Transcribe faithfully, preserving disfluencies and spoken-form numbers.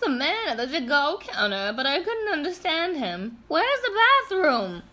a man at the to-go counter, but I couldn't understand him. Where's the bathroom?